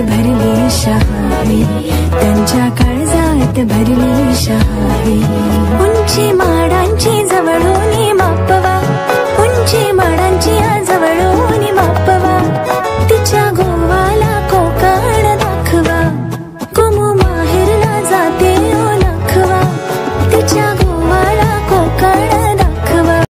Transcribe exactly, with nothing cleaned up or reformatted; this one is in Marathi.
भरली शहारी, त्यांच्या काळजात भरली शहारी. उंची माडांची जवळून